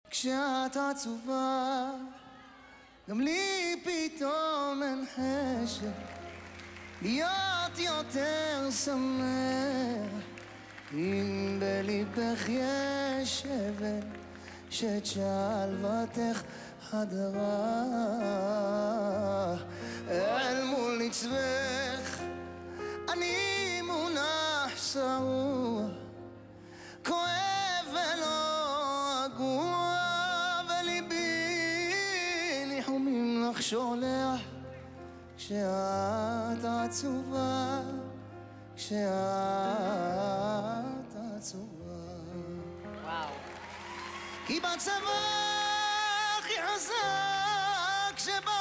כשאת עצובה, גם לי פתאום אין חשק להיות יותר שמח. אם בליבך יש אבן שאת שלוותך חדרה, אל מול נצבך אני מונח שרוע, כואב ולא רגוע, וליבי ניחומים לך שולח כשאת עצובה, כשאת עצובה. וואו. כי בצבא הכי חזק שבא